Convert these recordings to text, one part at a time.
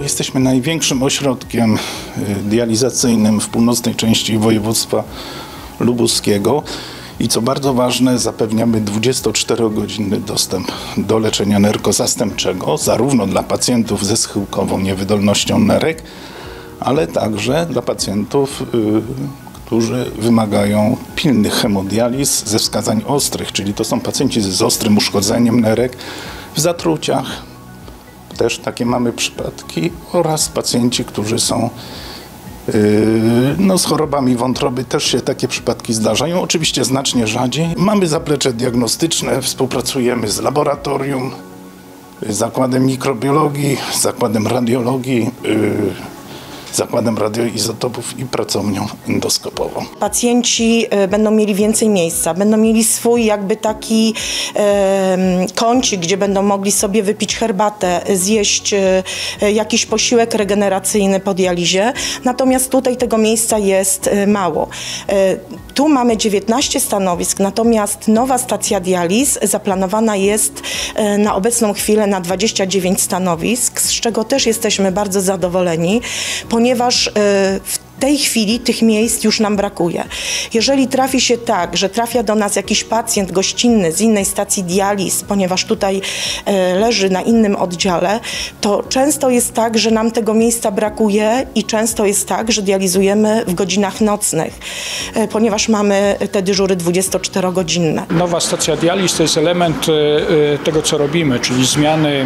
Jesteśmy największym ośrodkiem dializacyjnym w północnej części województwa lubuskiego i co bardzo ważne, zapewniamy 24-godzinny dostęp do leczenia nerkozastępczego, zarówno dla pacjentów ze schyłkową niewydolnością nerek, ale także dla pacjentów, którzy wymagają pilnych hemodializ ze wskazań ostrych, czyli to są pacjenci z ostrym uszkodzeniem nerek w zatruciach. Też takie mamy przypadki oraz pacjenci, którzy są z chorobami wątroby, też się takie przypadki zdarzają, oczywiście znacznie rzadziej. Mamy zaplecze diagnostyczne, współpracujemy z laboratorium, Zakładem Mikrobiologii, Zakładem Radiologii, Zakładem Radioizotopów i pracownią endoskopową. Pacjenci będą mieli więcej miejsca, będą mieli swój jakby taki kącik, gdzie będą mogli sobie wypić herbatę, zjeść jakiś posiłek regeneracyjny po dializie, natomiast tutaj tego miejsca jest mało. Tu mamy 19 stanowisk, natomiast nowa stacja dializ zaplanowana jest na obecną chwilę na 29 stanowisk, z czego też jesteśmy bardzo zadowoleni, ponieważ w tej chwili tych miejsc już nam brakuje. Jeżeli trafi się tak, że trafia do nas jakiś pacjent gościnny z innej stacji dializ, ponieważ tutaj leży na innym oddziale, to często jest tak, że nam tego miejsca brakuje i często jest tak, że dializujemy w godzinach nocnych, ponieważ mamy te dyżury 24-godzinne. Nowa stacja dializ to jest element tego, co robimy, czyli zmiany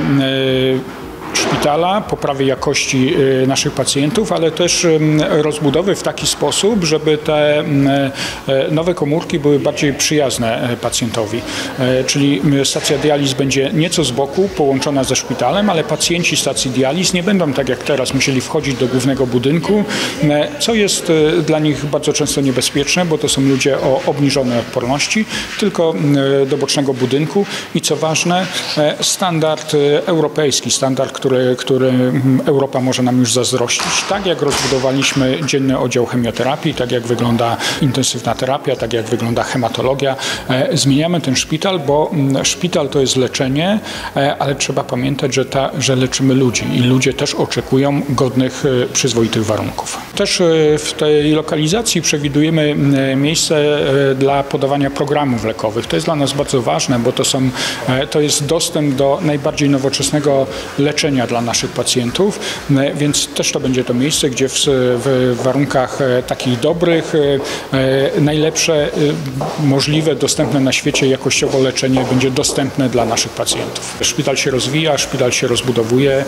szpitala, poprawy jakości naszych pacjentów, ale też rozbudowy w taki sposób, żeby te nowe komórki były bardziej przyjazne pacjentowi. Czyli stacja dializ będzie nieco z boku, połączona ze szpitalem, ale pacjenci stacji dializ nie będą tak jak teraz musieli wchodzić do głównego budynku, co jest dla nich bardzo często niebezpieczne, bo to są ludzie o obniżonej odporności, tylko do bocznego budynku i co ważne, standard europejski, standard, który Europa może nam już zazdrościć. Tak jak rozbudowaliśmy dzienny oddział chemioterapii, tak jak wygląda intensywna terapia, tak jak wygląda hematologia, zmieniamy ten szpital, bo szpital to jest leczenie, ale trzeba pamiętać, że leczymy ludzi i ludzie też oczekują godnych, przyzwoitych warunków. Też w tej lokalizacji przewidujemy miejsce dla podawania programów lekowych. To jest dla nas bardzo ważne, bo to jest dostęp do najbardziej nowoczesnego leczenia dla naszych pacjentów, więc też to będzie to miejsce, gdzie w warunkach takich dobrych, najlepsze możliwe, dostępne na świecie jakościowo leczenie będzie dostępne dla naszych pacjentów. Szpital się rozwija, szpital się rozbudowuje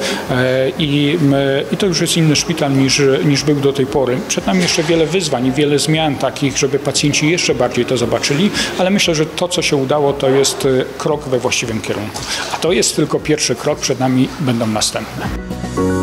i to już jest inny szpital niż był do tej pory. Przed nami jeszcze wiele wyzwań i wiele zmian takich, żeby pacjenci jeszcze bardziej to zobaczyli, ale myślę, że to, co się udało, to jest krok we właściwym kierunku. A to jest tylko pierwszy krok, przed nami będą następne.